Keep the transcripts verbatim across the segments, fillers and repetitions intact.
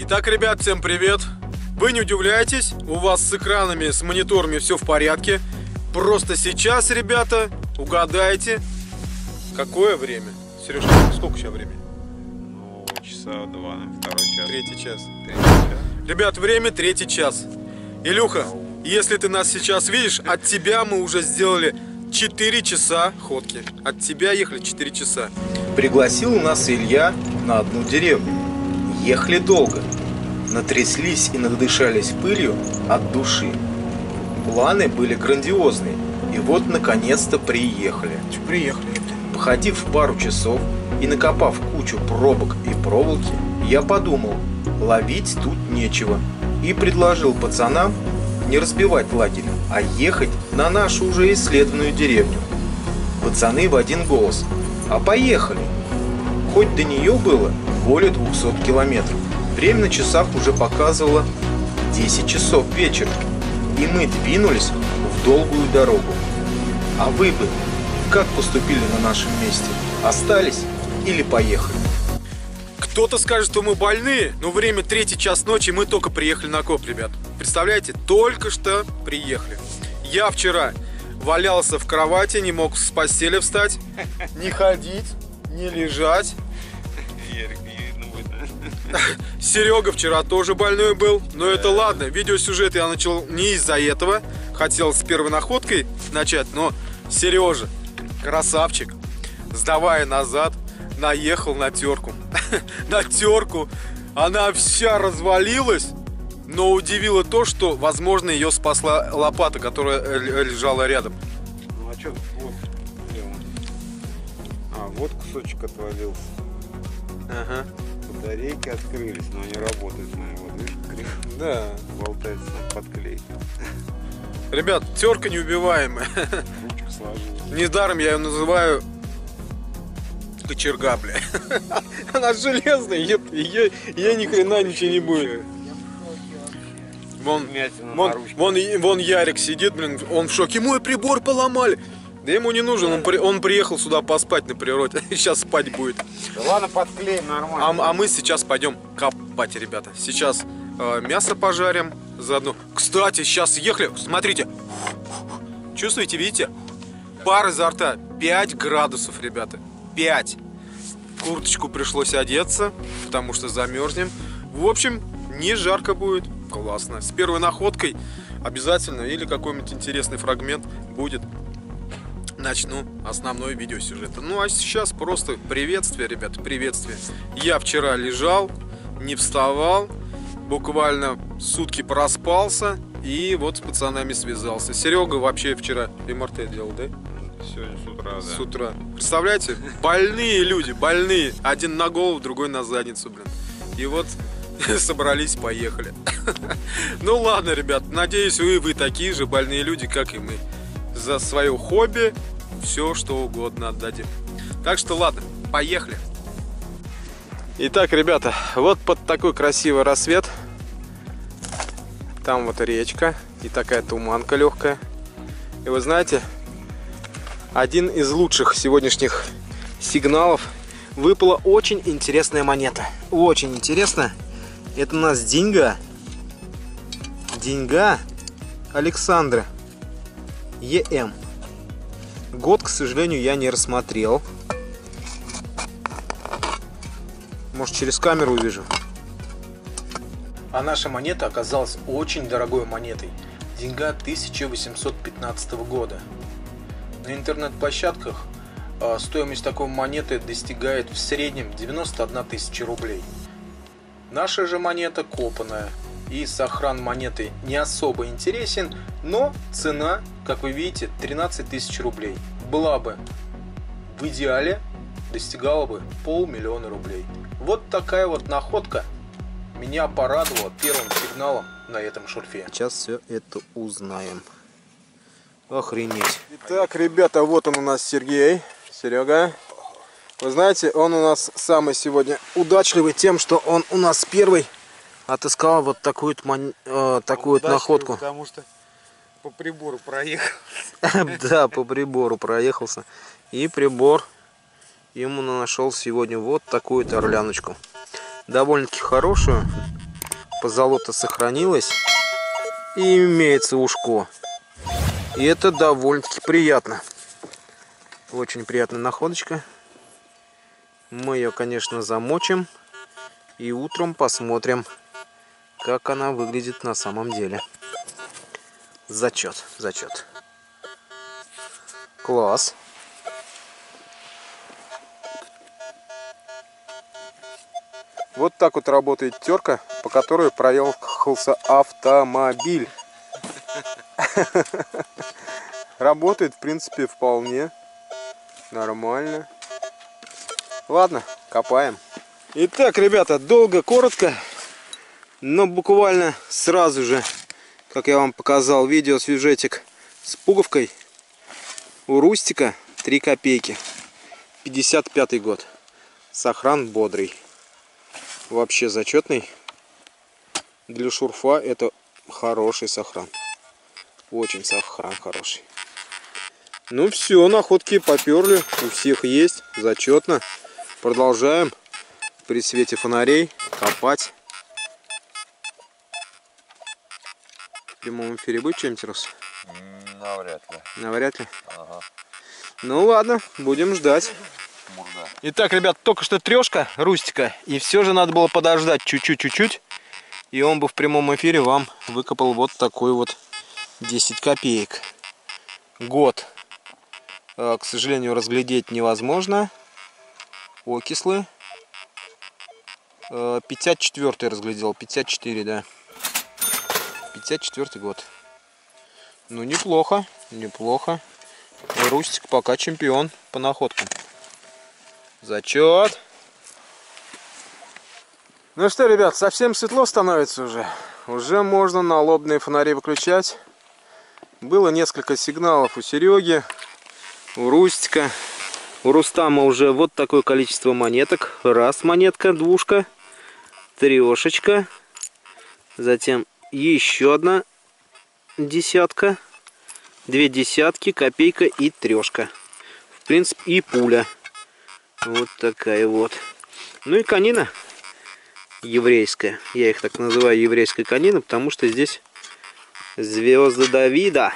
Итак, ребят, всем привет! Вы не удивляйтесь, у вас с экранами, с мониторами все в порядке. Просто сейчас, ребята, угадайте, какое время. Сережа, сколько сейчас времени? Ну, часа два, второй час. Третий час. Третий час. Ребят, время третий час. Илюха, если ты нас сейчас видишь, от тебя мы уже сделали четыре часа ходки. От тебя ехали четыре часа. Пригласил нас Илья на одну деревню. Ехали долго. Натряслись и надышались пылью от души. Планы были грандиозные. И вот наконец-то приехали. Че, приехали? Походив пару часов и накопав кучу пробок и проволоки, я подумал, ловить тут нечего. И предложил пацанам не разбивать лагерь, а ехать на нашу уже исследованную деревню. Пацаны в один голос: а поехали! Хоть до нее было более двухсот километров. Время на часах уже показывало десять часов вечера, и мы двинулись в долгую дорогу. А вы бы как поступили на нашем месте? Остались или поехали? Кто-то скажет, что мы больные, но время третий час ночи, мы только приехали на коп, ребят. Представляете, только что приехали. Я вчера валялся в кровати, не мог с постели встать, не ходить, не лежать. Серега вчера тоже больной был, но это ладно. Видеосюжет я начал не из-за этого. Хотел с первой находкой начать, но Сережа, красавчик, сдавая назад, наехал на терку. На терку. Она вся развалилась, но удивило то, что, возможно, ее спасла лопата, которая лежала рядом. Ну а что, вот, а, вот кусочек отвалился. Ага. Батарейки открылись, но не работают мои. Вот видишь, Да. болтается под клей. Ребят, терка неубиваемая. Ручка сложилась. Недаром я ее называю кочерга, бля. Она железная, ее, ее, ее ни хрена ничего не будет. Вон, вон, вон, вон Ярик сидит, блин, он в шоке. Мой прибор поломали. Да ему не нужен, он, при, он приехал сюда поспать на природе. Сейчас спать будет. Да ладно, подклеим нормально. А, а мы сейчас пойдем копать, ребята. Сейчас э, мясо пожарим заодно. Кстати, сейчас ехали, смотрите. Чувствуете, видите? Пар изо рта. пять градусов, ребята. пять. Курточку пришлось одеться, потому что замерзнем. В общем, не жарко будет. Классно. С первой находкой обязательно или какой-нибудь интересный фрагмент будет. Начну основной видеосюжет. Ну а сейчас просто приветствие, ребят, приветствие. Я вчера лежал, не вставал, буквально сутки проспался и вот с пацанами связался. Серега вообще вчера эм эр тэ делал, да? Сегодня с утра, да. С утра. Представляете? Больные люди, больные. Один на голову, другой на задницу, блин. И вот собрались, поехали. Ну ладно, ребят, надеюсь, вы, вы такие же больные люди, как и мы. За свое хобби все что угодно отдадим. Так что ладно, поехали. Итак, ребята, вот под такой красивый рассвет. Там вот речка и такая туманка легкая. И вы знаете, один из лучших сегодняшних сигналов. Выпала очень интересная монета. Очень интересно. Это у нас деньга. Деньга Александра е эм. Год, к сожалению, я не рассмотрел. Может, через камеру увижу. А наша монета оказалась очень дорогой монетой. Деньга тысяча восемьсот пятнадцатого года. На интернет-площадках э, стоимость такой монеты достигает в среднем девяносто одна тысяча рублей. Наша же монета копанная. И сохран монеты не особо интересен, но цена, как вы видите, тринадцать тысяч рублей. Была бы в идеале, достигала бы полмиллиона рублей. Вот такая вот находка меня порадовала первым сигналом на этом шурфе. Сейчас все это узнаем. Охренеть. Итак, ребята, вот он у нас Сергей. Серега. Вы знаете, он у нас самый сегодня удачливый тем, что он у нас первый отыскал вот такую вот, э, такую вот находку. Потому что по прибору проехал. Да, по прибору проехался. И прибор ему нашел сегодня вот такую-то орляночку. Довольно-таки хорошую. Позолота сохранилась. И имеется ушко. И это довольно-таки приятно. Очень приятная находочка. Мы ее, конечно, замочим. И утром посмотрим, как она выглядит на самом деле. Зачет, зачет. Класс. Вот так вот работает терка, по которой проехался автомобиль. Работает, в принципе, вполне нормально. Ладно, копаем. Итак, ребята, долго, коротко, но буквально сразу же, как я вам показал, видео сюжетик с пуговкой у Рустика три копейки. пятьдесят пятый год. Сохран бодрый. Вообще зачетный. Для шурфа это хороший сохран. Очень сохран хороший. Ну все, находки поперли. У всех есть. Зачетно. Продолжаем при свете фонарей копать. В прямом эфире будет что-нибудь, Рус? Навряд ли. Навряд ли? Ага. Ну ладно, будем ждать. Мурда. Итак, ребят, только что трешка Рустика. И все же надо было подождать чуть-чуть-чуть-чуть. И он бы в прямом эфире вам выкопал вот такой вот десять копеек. Год, к сожалению, разглядеть невозможно. Окислы. пятьдесят четвёртый разглядел. пятьдесят четыре, да. пятьдесят четвёртый год. Ну, неплохо. Неплохо. Рустик пока чемпион по находкам. Зачет. Ну что, ребят, совсем светло становится уже. Уже можно налобные фонари выключать. Было несколько сигналов у Сереги, у Рустика. У Рустама уже вот такое количество монеток. Раз монетка, двушка, трешечка. Затем еще одна десятка. Две десятки, копейка и трешка. В принципе, и пуля. Вот такая вот. Ну и конина еврейская. Я их так называю, еврейская конина, потому что здесь звезды Давида.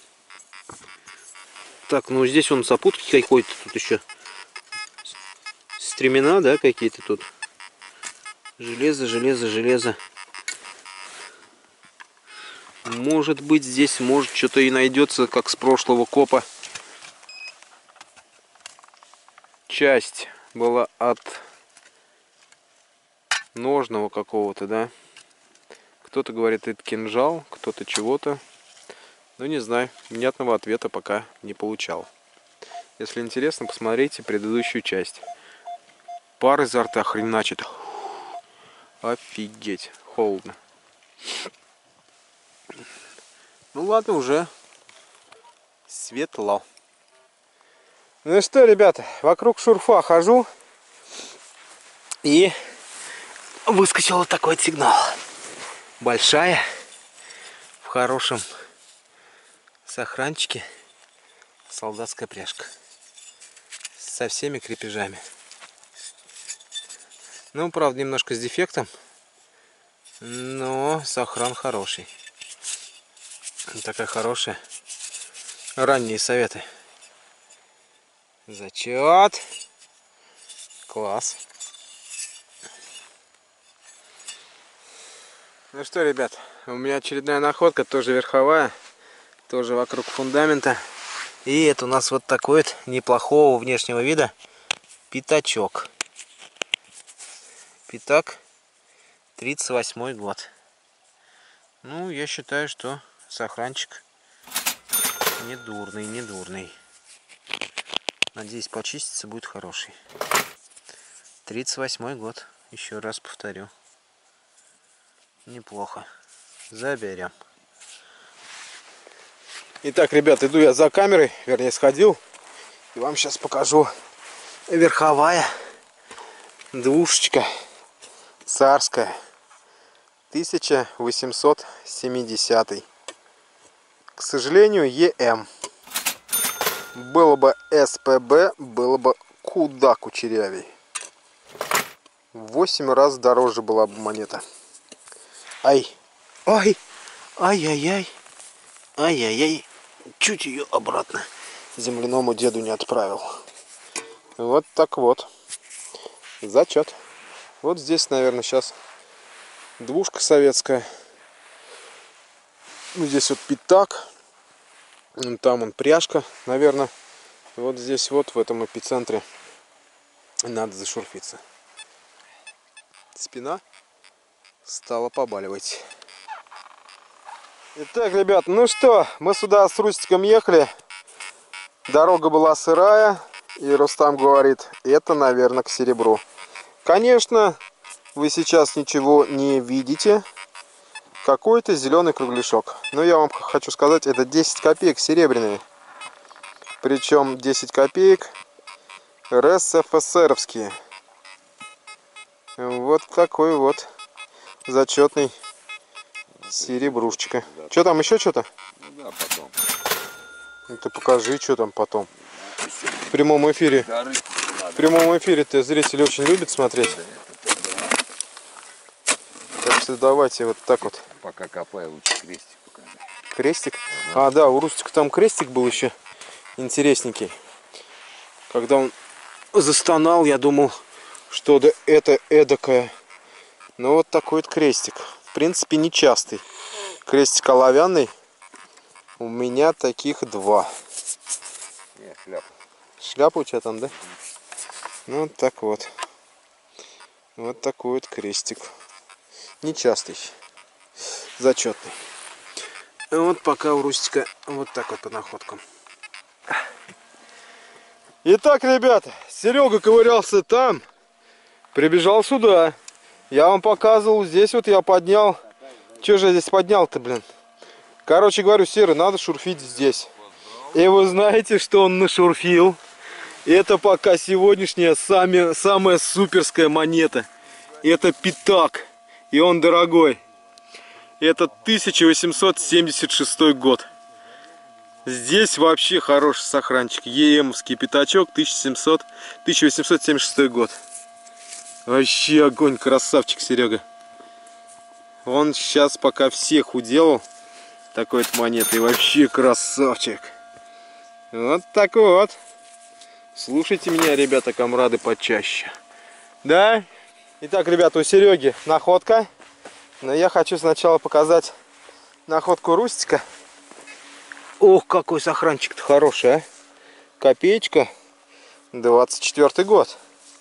Так, ну здесь он запутки какой-то тут еще. Стремена, да, какие-то тут. Железо, железо, железо. Может быть, здесь, может, что-то и найдется, как с прошлого копа. Часть была от ножного какого-то, да. Кто-то говорит, это кинжал, кто-то чего-то. Ну, не знаю, внятного ответа пока не получал. Если интересно, посмотрите предыдущую часть. Пар изо рта хреначит. Офигеть, холодно. Ну ладно, уже светло. Ну что, ребята, вокруг шурфа хожу. И выскочил вот такой сигнал. Большая, в хорошем сохранчике, солдатская пряжка. Со всеми крепежами. Ну, правда, немножко с дефектом. Но сохран хороший. Такая хорошая. Ранние советы. Зачет. Класс. Ну что, ребят, у меня очередная находка, тоже верховая, тоже вокруг фундамента. И это у нас вот такой вот неплохого внешнего вида пятачок. Пятак, тридцать восьмой год. Ну, я считаю, что сохранчик недурный, недурный. Надеюсь, почиститься будет хороший. тридцать восьмой год, еще раз повторю. Неплохо. Заберем. Итак, ребят, иду я за камерой, вернее, сходил. И вам сейчас покажу верховая двушечка царская. тысяча восемьсот семидесятый. К сожалению, ЕМ. Было бы СПБ, было бы куда кучерявей. В восемь раз дороже была бы монета. Ай, ай, ай-яй-яй, ай-яй-яй. Чуть ее обратно земляному деду не отправил. Вот так вот. Зачет. Вот здесь, наверное, сейчас двушка советская. Ну, здесь вот пятак. Там он пряжка, наверное. Вот здесь вот, в этом эпицентре, надо зашурфиться. Спина стала побаливать. Итак, ребят, ну что, мы сюда с Рустиком ехали. Дорога была сырая. И Рустам говорит, это, наверное, к серебру. Конечно, вы сейчас ничего не видите. Какой-то зеленый кругляшок. Но я вам хочу сказать, это десять копеек серебряные. Причем десять копеек РСФСРовские. Вот такой вот зачетный серебрушечка. Что там, еще что-то? Да, потом. Ну, ты покажи, что там потом. В прямом эфире. В прямом эфире-то зрители очень любят смотреть. Так что давайте вот так вот. Пока копаю, лучше крестик покажи. Крестик? А, да, у Рустика там крестик был еще интересненький. Когда он застонал, я думал, что да это эдакое. Но вот такой вот крестик. В принципе, нечастый. Крестик оловянный. У меня таких два. Не, шляпа. Шляпа у тебя там, да? Ну, вот так вот. Вот такой вот крестик. Нечастый. Зачетный. Вот пока у Рустика вот так вот по находкам. Итак, ребята, Серега ковырялся там. Прибежал сюда. Я вам показывал. Здесь вот я поднял. Че же я здесь поднял-то, блин? Короче говорю, Серый, надо шурфить здесь. И вы знаете, что он нашурфил? Это пока сегодняшняя сами, самая суперская монета. Это пятак. И он дорогой. Это тысяча восемьсот семьдесят шестой год. Здесь вообще хороший сохранчик. ЕМовский пятачок, тысяча восемьсот семьдесят шестой год. Вообще огонь, красавчик Серега. Он сейчас пока всех уделал такой-то монетой. Вообще красавчик. Вот так вот. Слушайте меня, ребята, комрады, почаще. Да? Итак, ребята, у Сереги находка. Но я хочу сначала показать находку Рустика. Ох, какой сохранчик-то хороший, а. Копеечка. двадцать четвёртый год.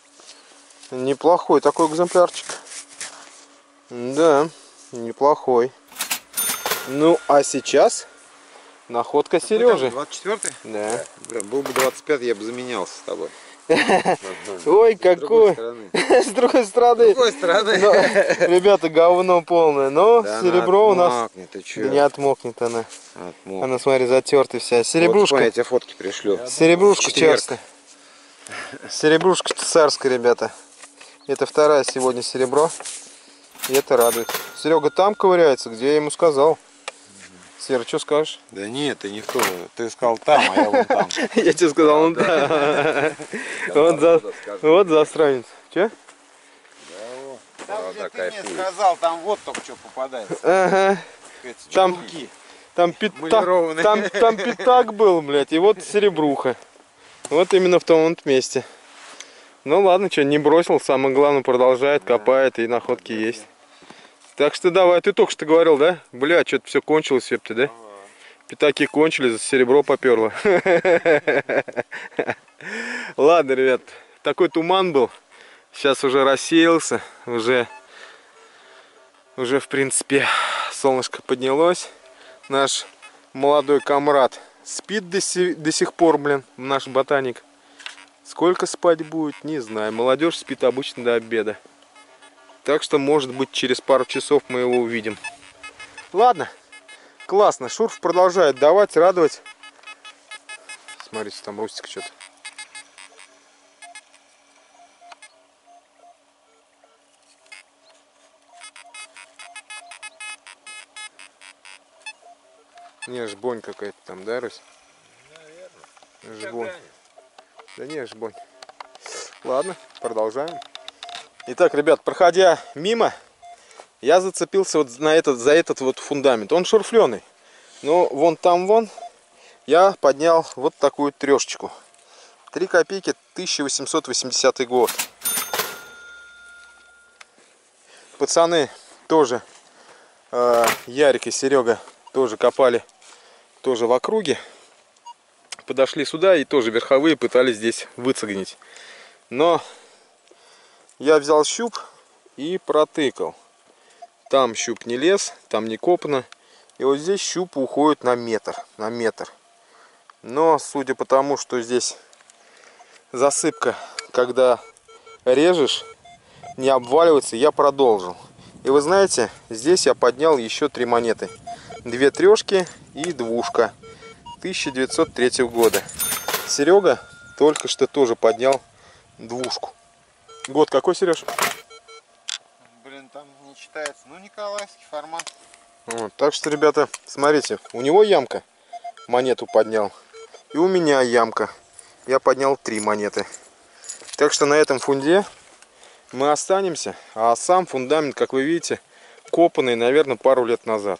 Неплохой такой экземплярчик. Да, неплохой. Ну, а сейчас находка Сережи. двадцать четвёртый? Да. Блин, был бы двадцать пятый, я бы заменялся с тобой. Ой, какой! С другой стороны. С другой стороны. Но, ребята, говно полное. Но Да серебро у нас отмокнет, ты да чё? не отмокнет она. Отмокнет. Она, смотри, затертая вся. Серебрушка. Вот, я тебе фотки пришлю. Серебрушка Четверг. царская. Серебрушка царская, ребята. Это вторая сегодня серебро. И это радует. Серега там ковыряется, где я ему сказал. Сера, что скажешь? Да нет, ты не в то. Ты сказал там, а я вон там. Я тебе сказал, он да. Вот засранец. Че? Там, где ты мне сказал, там вот только что попадается. Ага. Там, там, пятак, там, там пятак был, блядь, и вот серебруха. Вот именно в том вот месте. Ну ладно, что, не бросил, самое главное, продолжает, копает, и находки есть. Так что давай, ты только что говорил, да? Бля, что-то все кончилось, вепты, да? Пятаки кончились, серебро поперло. Ладно, ребят, такой туман был. Сейчас уже рассеялся, уже, уже в принципе солнышко поднялось. Наш молодой комрад спит до, си, до сих пор, блин, наш ботаник. Сколько спать будет, не знаю. Молодежь спит обычно до обеда. Так что, может быть, через пару часов мы его увидим. Ладно, классно. Шурф продолжает давать, радовать. Смотрите, там Рустик что-то. Не, жбонь какая-то там, да, Русь? Наверное. Жбонь. Да не, жбонь. Ладно, продолжаем. Итак, ребят, проходя мимо, Я зацепился вот на этот, за этот вот фундамент. Он шурфленый. Но вон там вон я поднял вот такую трешечку. три копейки, тысяча восемьсот восьмидесятый год. Пацаны тоже, э, Ярик и Серега, тоже копали тоже в округе. Подошли сюда и тоже верховые пытались здесь выцегнить. Но я взял щуп и протыкал. Там щуп не лез, там не копано. И вот здесь щуп уходит на метр, на метр. Но судя по тому, что здесь засыпка, когда режешь, не обваливается, я продолжил. И вы знаете, здесь я поднял еще три монеты. Две трешки и двушка тысяча девятьсот третьего года. Серега только что тоже поднял двушку. Год какой, Сереж? Блин, там не читается. Ну, николаевский формат. Вот, так что, ребята, смотрите, у него ямка, монету поднял. И у меня ямка. Я поднял три монеты. Так что на этом фунде мы останемся. А сам фундамент, как вы видите, копанный, наверное, пару лет назад.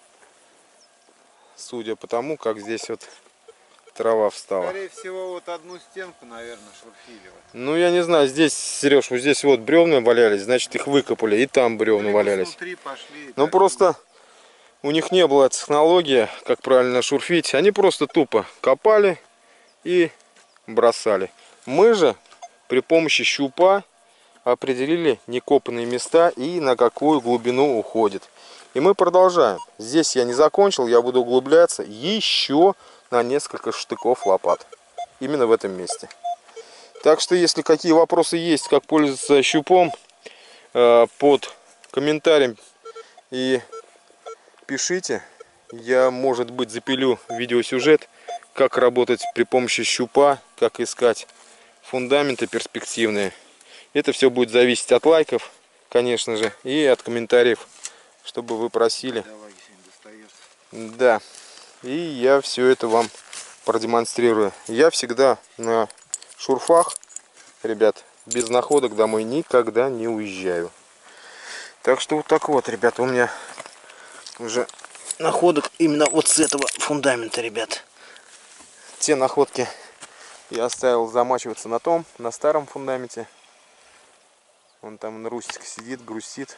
Судя по тому, как здесь вот трава встала. Скорее всего, вот одну стенку, наверное, шурфили. Ну, я не знаю, здесь, Сереж, вот здесь вот бревна валялись, значит, их выкопали. И там бревна валялись. Пошли, ну, просто у них не было технологии, как правильно шурфить. Они просто тупо копали и бросали. Мы же при помощи щупа определили некопанные места и на какую глубину уходит. И мы продолжаем. Здесь я не закончил, я буду углубляться еще на несколько штыков лопат. Именно в этом месте. Так что, если какие вопросы есть, как пользоваться щупом, под комментарием и пишите. Я, может быть, запилю видеосюжет, как работать при помощи щупа, как искать фундаменты перспективные. Это все будет зависеть от лайков, конечно же, и от комментариев, чтобы вы просили. Да, и я все это вам продемонстрирую. Я всегда на шурфах, ребят, без находок домой никогда не уезжаю. Так что вот так вот, ребята, у меня уже находок именно вот с этого фундамента, ребят. Те находки я оставил замачиваться на том, на старом фундаменте. Вон там Русечка сидит, грустит.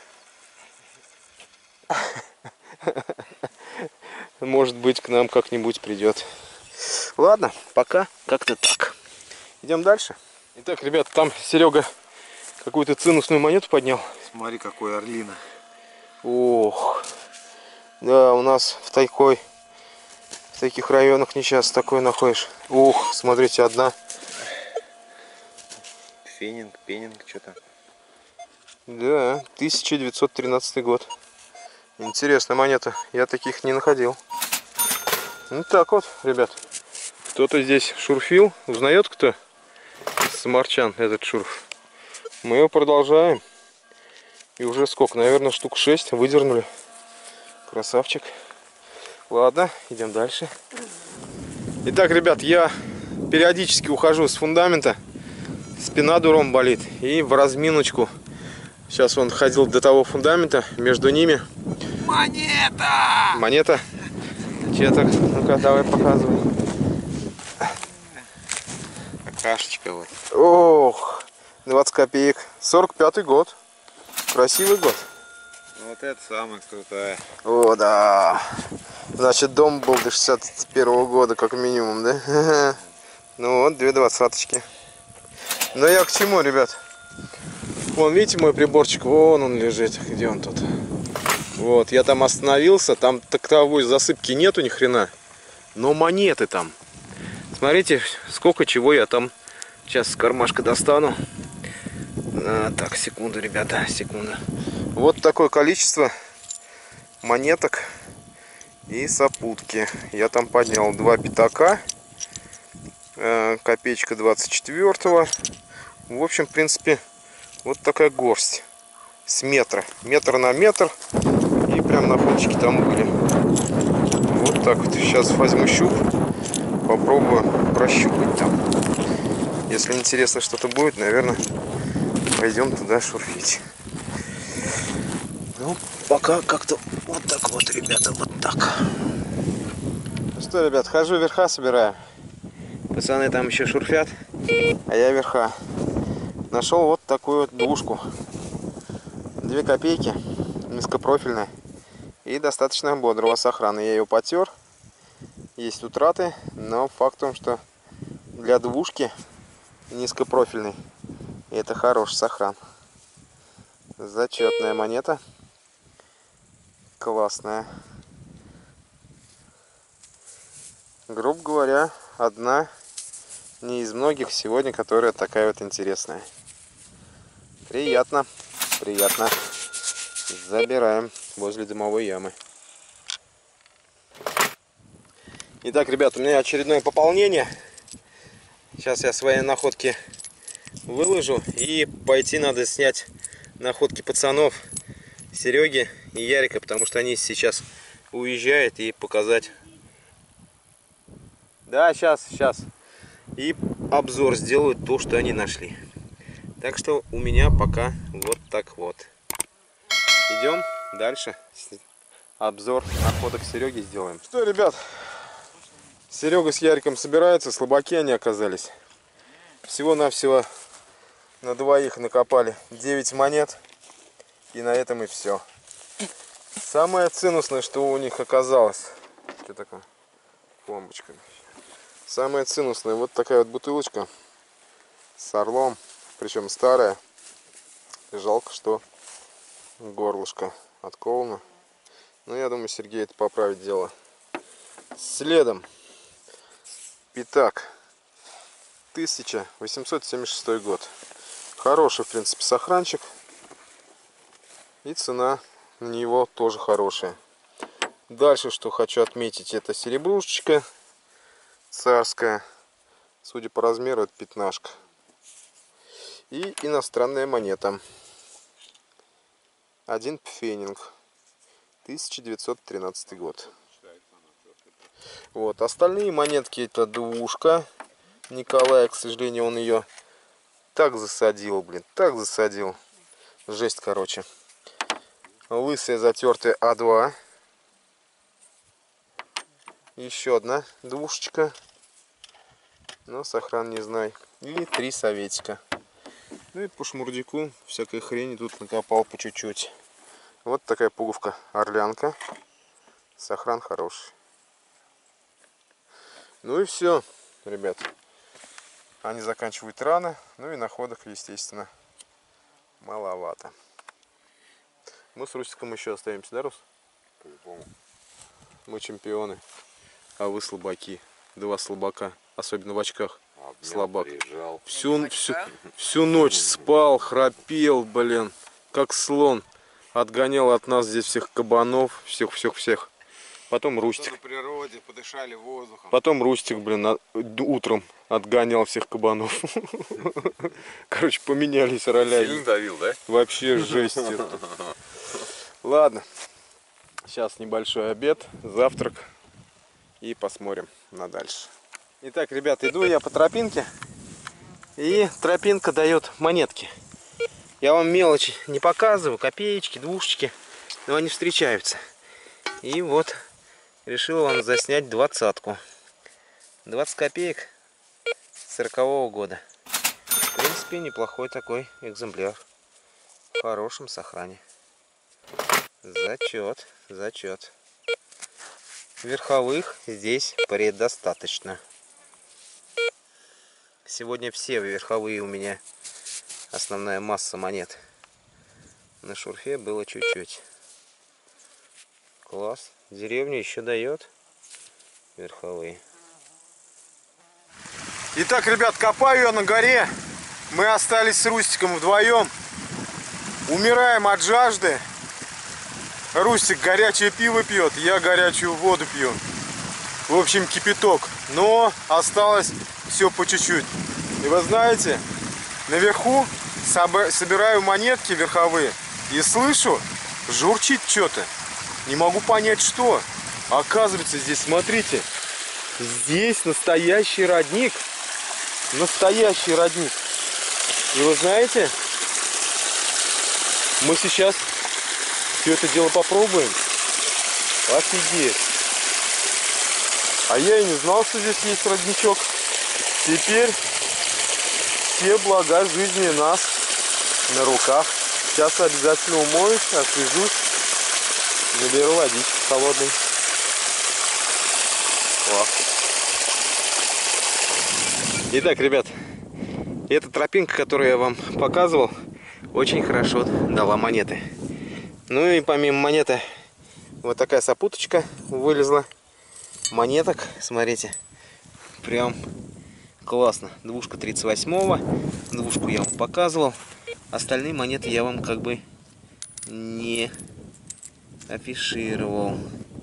Может быть, к нам как-нибудь придет. Ладно, пока как-то так. Идем дальше. Итак, ребята, там Серега какую-то цинусную монету поднял. Смотри, какой орлина. Ох. Да, у нас в такой, в таких районах не часто такое находишь. Ух, смотрите, одна. Фенинг, пенинг, что-то. Да, тысяча девятьсот тринадцатый год. Интересная монета. Я таких не находил. Ну так вот, ребят. Кто-то здесь шурфил. Узнает кто? Самарчан, этот шурф. Мы его продолжаем. И уже сколько? Наверное, штук шесть выдернули. Красавчик. Ладно, идем дальше. Итак, ребят, я периодически ухожу с фундамента. Спина дуром болит. И в разминочку. Сейчас он ходил до того фундамента. Между ними. Монета! Монета? Че так? Ну-ка, давай показывай. Кашечка вот. Ох, двадцать копеек. сорок пятый год. Красивый год. Вот это самая крутая. О, да. Значит, дом был до шестьдесят первого года, как минимум, да? Ну вот, две двадцаточки. Но я к чему, ребят? Вон, видите, мой приборчик? Вон он лежит. Где он тут? Вот, я там остановился. Там таковой засыпки нету ни хрена. Но монеты там. Смотрите, сколько чего я там сейчас с кармашка достану. А, так, секунду, ребята, секунду. Вот такое количество монеток и сопутки. Я там поднял два пятака, э, копеечка двадцать четвёртого. В общем, в принципе, вот такая горсть с метра. Метр на метр. И прям на фончике там были. Вот так вот. Сейчас возьму щуп. Попробую прощупать там. Если интересно что-то будет, наверное, пойдем туда шурфить. Ну, пока как-то вот так вот, ребята, вот так. Ну что, ребят, хожу верха собираю. Пацаны там еще шурфят. А я верха. Нашел вот такую вот двушку. Две копейки, низкопрофильная. И достаточно бодрого сохрана. Я ее потер. Есть утраты, но факт в том, что для двушки низкопрофильной это хороший сохран. Зачетная монета. Классная. Грубо говоря, одна не из многих сегодня, которая такая вот интересная. Приятно, приятно. Забираем возле дымовой ямы. Итак, ребята, у меня очередное пополнение. Сейчас я свои находки выложу. И пойти надо снять находки пацанов Сереги и Ярика, потому что они сейчас уезжают, и показать. Да, сейчас, сейчас. И обзор сделают то, что они нашли. Так что у меня пока вот так вот. Идем дальше. Обзор находок Сереги сделаем. Что, ребят, Серега с Яриком собираются, слабаки они оказались. Всего-навсего на двоих накопали девять монет. И на этом и все. Самое ценностное, что у них оказалось. Что такое? Пломбочка. Самое ценностное, вот такая вот бутылочка с орлом. Причем старая. Жалко, что горлышко отковано. Но я думаю, Сергей это поправит дело. Следом. Пятак. тысяча восемьсот семьдесят шестой год. Хороший, в принципе, сохранчик. И цена на него тоже хорошая. Дальше, что хочу отметить, это серебрушечка царская. Судя по размеру, это пятнашка. И иностранная монета. Один пфенинг. тысяча девятьсот тринадцатый год. Вот. Остальные монетки это двушка. Николая, к сожалению, он ее так засадил, блин. Так засадил. Жесть, короче. Лысая затертая А два. Еще одна двушечка. Но сохран не знаю. И три советика. Ну и по шмурдику всякой хрени тут накопал по чуть-чуть. Вот такая пуговка орлянка. Сохран хороший. Ну и все, ребят. Они заканчивают рано. Ну и находок, естественно, маловато. Мы с Русиком еще остаемся, да, Рус? По-любому. Мы чемпионы. А вы слабаки. Два слабака. Особенно в очках. А слабак. Всю, всю, всю ночь спал, храпел, блин. Как слон. Отгонял от нас здесь всех кабанов. Всех-всех-всех. Потом Рустик. На природе, подышали воздухом. Потом Рустик, блин, утром отгонял всех кабанов. Короче, поменялись ролями. Сильно давил, да? Вообще жесть. Ладно. Сейчас небольшой обед, завтрак. И посмотрим на дальше. Итак, ребята, иду я по тропинке. И тропинка дает монетки. Я вам мелочи не показываю. Копеечки, двушечки. Но они встречаются. И вот решил вам заснять двадцатку. двадцать копеек сорокового года. В принципе, неплохой такой экземпляр. В хорошем сохране. Зачет, зачет. Верховых здесь предостаточно. Сегодня все верховые у меня основная масса монет. На шурфе было чуть-чуть. Класс. Деревня еще дает верховые. Итак, ребят, копаю я на горе. Мы остались с Рустиком вдвоем. Умираем от жажды. Рустик горячее пиво пьет, я горячую воду пью. В общем, кипяток. Но осталось все по чуть-чуть. И вы знаете, наверху собираю монетки верховые. И слышу, журчит что-то. Не могу понять, что. Оказывается, здесь, смотрите, здесь настоящий родник. Настоящий родник. И вы знаете, мы сейчас все это дело попробуем. Офигеть. А я и не знал, что здесь есть родничок. Теперь все блага жизни у нас на руках. Сейчас обязательно умоюсь, освежусь, наберу водички холодной. Класс. Итак, ребят, эта тропинка, которую я вам показывал, очень хорошо дала монеты. Ну и помимо монеты, вот такая сопуточка вылезла. Монеток, смотрите, прям классно. Двушка тридцать восьмого, двушку я вам показывал. Остальные монеты я вам как бы не афишировал.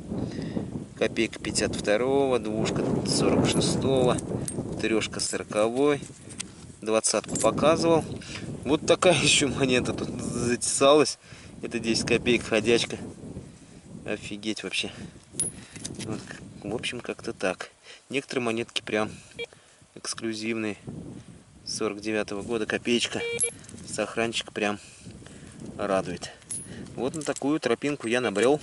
Копейка пятьдесят второго, двушка сорок шестого, трешка сороковой, двадцатку показывал. Вот такая еще монета тут затесалась. Это десять копеек, ходячка. Офигеть вообще. Вот, в общем, как-то так. Некоторые монетки прям эксклюзивные. сорок девятого года, копеечка. Сохранчик прям радует. Вот на такую тропинку я набрел.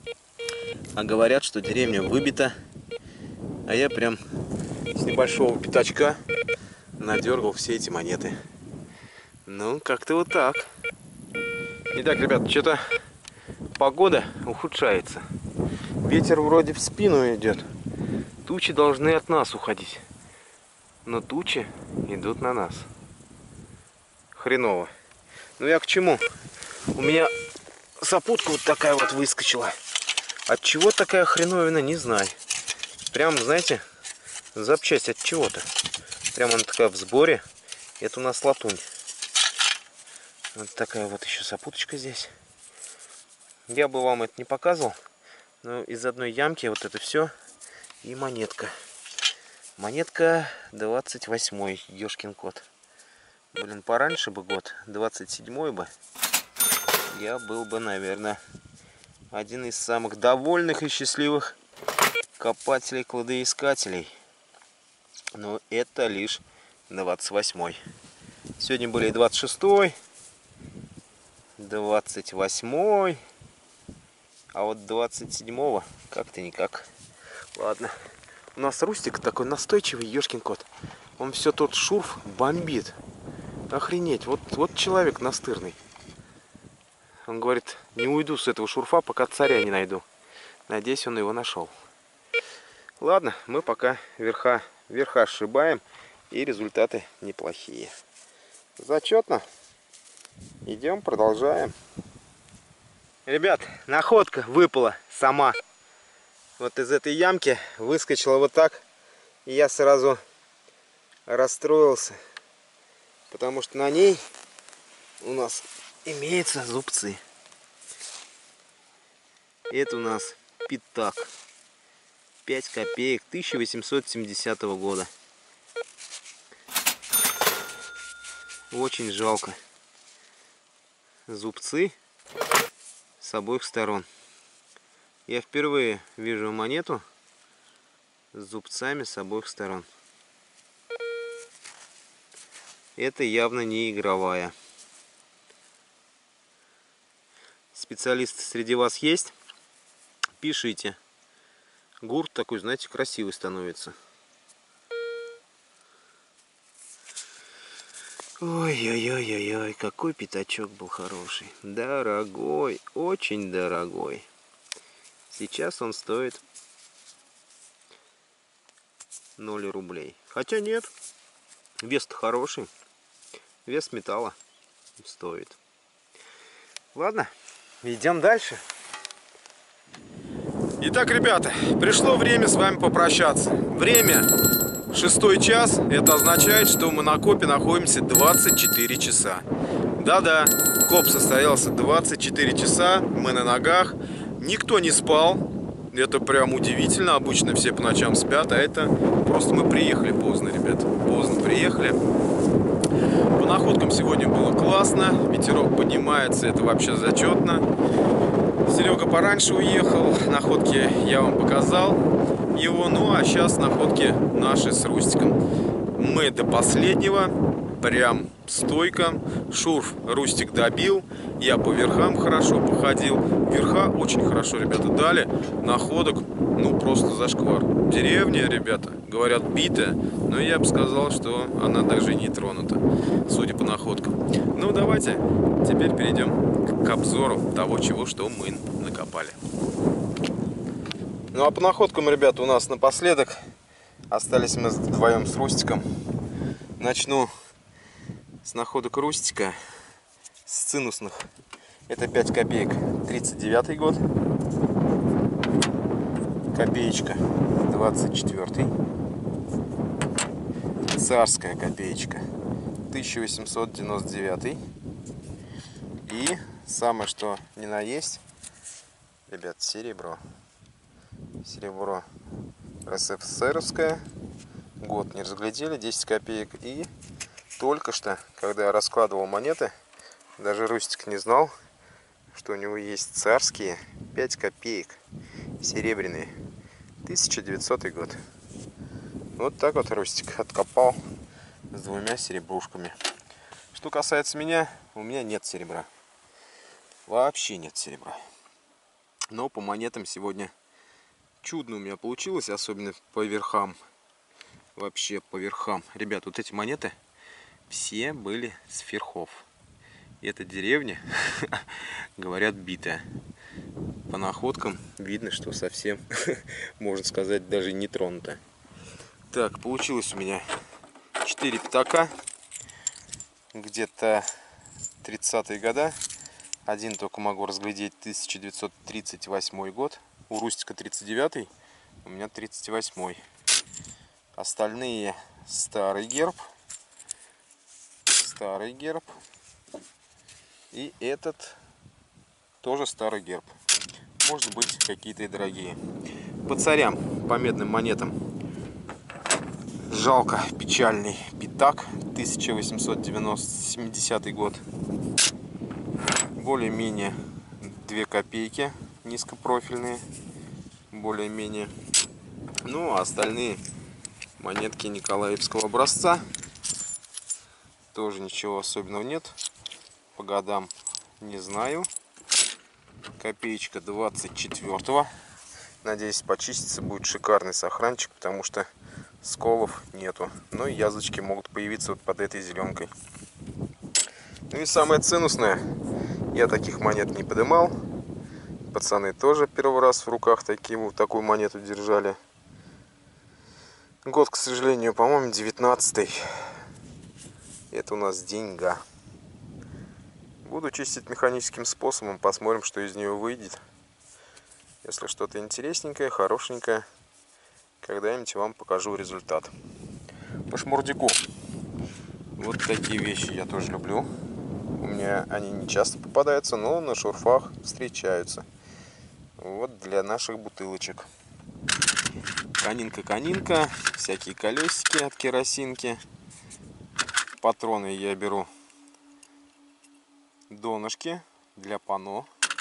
А говорят, что деревня выбита. А я прям с небольшого пятачка надергал все эти монеты. Ну, как-то вот так. Итак, ребят, что-то погода ухудшается. Ветер вроде в спину идет. Тучи должны от нас уходить. Но тучи идут на нас. Хреново. Ну я к чему? У меня сопутка вот такая вот выскочила. От чего такая хреновина, не знаю. Прям, знаете, запчасть от чего-то. Прям она такая в сборе. Это у нас латунь. Вот такая вот еще сопуточка здесь. Я бы вам это не показывал. Но из одной ямки вот это все. И монетка. Монетка двадцать восьмой, ёшкин кот. Блин, пораньше бы год, двадцать седьмой бы. Я был бы, наверное, один из самых довольных и счастливых копателей-кладоискателей. Но это лишь двадцать восьмой. Сегодня были двадцать шестой, двадцать восьмой. А вот двадцать седьмого как-то никак. Ладно. У нас Рустик такой настойчивый, ёшкин кот. Он все тот шурф бомбит. Охренеть. Вот, вот человек настырный. Он говорит, не уйду с этого шурфа, пока царя не найду. Надеюсь, он его нашел. Ладно, мы пока верха, верха сшибаем. И результаты неплохие. Зачетно. Идем, продолжаем. Ребят, находка выпала сама. Вот из этой ямки выскочила вот так. И я сразу расстроился. Потому что на ней у нас имеются зубцы. Это у нас пятак. пять копеек тысяча восемьсот семидесятого года. Очень жалко. Зубцы с обоих сторон. Я впервые вижу монету с зубцами с обоих сторон. Это явно не игровая. Специалисты среди вас есть? Пишите. Гурт такой, знаете, красивый становится. Ой-ой-ой-ой-ой, какой пятачок был хороший. Дорогой, очень дорогой. Сейчас он стоит ноль рублей. Хотя нет, вес-то хороший. Вес металла стоит. Ладно, идем дальше. Итак, ребята, пришло время с вами попрощаться. Время шестой час. Это означает, что мы на копе находимся двадцать четыре часа. Да-да, коп состоялся двадцать четыре часа. Мы на ногах. Никто не спал. Это прям удивительно. Обычно все по ночам спят, а это просто мы приехали поздно, ребят. Поздно приехали. По находкам сегодня было классно. Ветерок поднимается, это вообще зачетно. Серега пораньше уехал. Находки я вам показал его. Ну а сейчас находки наши с Рустиком. Мы до последнего прям стойко. Шурф Рустик добил. Я по верхам хорошо походил. Верха очень хорошо, ребята, дали. Находок, ну, просто зашквар. Деревня, ребята, говорят, битая. Но я бы сказал, что она даже не тронута, судя по находкам. Ну, давайте теперь перейдем к обзору того, чего, что мы накопали. Ну, а по находкам, ребята, у нас напоследок остались мы вдвоем с Рустиком. Начну с находок Рустика, с цинусных. Это пять копеек, тридцать девятый год. Копеечка, двадцать четвёртый. Царская копеечка, тысяча восемьсот девяносто девятый. И самое что ни на есть, ребят, серебро. Серебро РСФСРовское. Год не разглядели, десять копеек. И только что, когда я раскладывал монеты, даже Рустик не знал, что у него есть царские пять копеек. Серебряные. тысяча девятисотый год. Вот так вот Рустик откопал с двумя серебрушками. Что касается меня, у меня нет серебра. Вообще нет серебра. Но по монетам сегодня чудно у меня получилось, особенно по верхам. Вообще по верхам. Ребят, вот эти монеты все были с верхов. И эта деревня, говорят, битая. По находкам видно, что совсем, можно сказать, даже не тронута. Так, получилось у меня четыре пятака. Где-то тридцатые года. Один только могу разглядеть, тысяча девятьсот тридцать восьмой год. У Рустика тридцать девятый, у меня тридцать восьмой. Остальные старый герб. Старый герб. И этот тоже старый герб. Может быть, какие-то и дорогие. По царям, по медным монетам. Жалко, печальный пятак. тысяча восемьсот семидесятый год. Более-менее две копейки. Низкопрофильные. Более-менее. Ну, а остальные монетки Николаевского образца. Тоже ничего особенного нет. По годам не знаю. Копеечка двадцать четвёртого. Надеюсь, почиститься будет шикарный сохранчик, потому что сколов нету. Но и язвочки могут появиться вот под этой зеленкой. Ну и самое ценностное. Я таких монет не подымал. Пацаны тоже первый раз в руках такие, такую монету держали. Год, к сожалению, по-моему, девятнадцатый. Это у нас деньга. Буду чистить механическим способом. Посмотрим, что из нее выйдет. Если что-то интересненькое, хорошенькое, когда-нибудь вам покажу результат. По шмурдику. Вот такие вещи я тоже люблю. У меня они не часто попадаются, но на шурфах встречаются. Вот для наших бутылочек. Конинка-конинка. Всякие колесики от керосинки. Патроны я беру. Донышки для панно.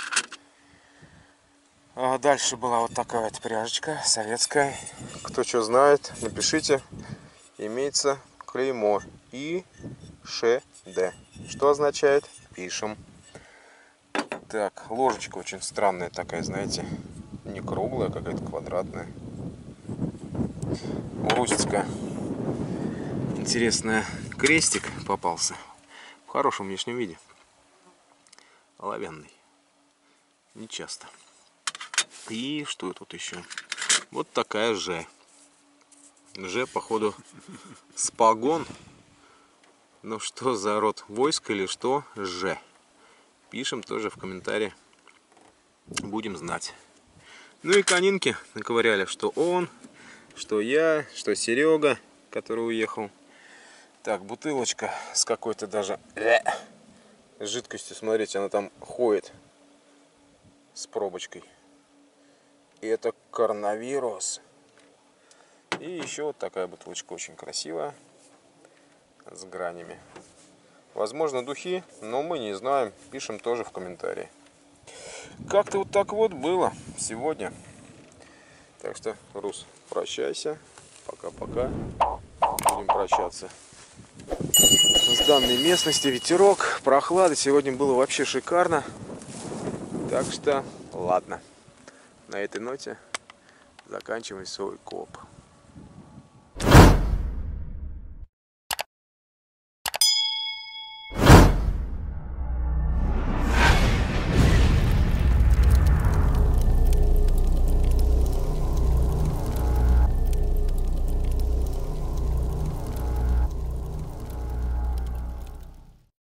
А дальше была вот такая вот пряжечка советская. Кто что знает, напишите. Имеется клеймо И Ш Д. Что означает? Пишем. Так, ложечка очень странная такая, знаете. Не круглая, какая-то квадратная. У Рустика интересный крестик попался. В хорошем внешнем виде. Оловянный. Не часто. И что тут еще? Вот такая Ж. Ж, походу, с погон. Ну что за род войск или что? Ж. Пишем тоже в комментарии. Будем знать. Ну и конинки наковыряли, что он, что я, что Серега, который уехал. Так, бутылочка с какой-то даже жидкостью. Смотрите, она там ходит с пробочкой. И это коронавирус. И еще вот такая бутылочка очень красивая. С гранями. Возможно, духи, но мы не знаем. Пишем тоже в комментарии. Как-то вот так вот было сегодня. Так что, Рус, прощайся. Пока-пока. Будем прощаться. с данной местности. Ветерок, прохлада. Сегодня было вообще шикарно. Так что, ладно. На этой ноте заканчиваем свой коп.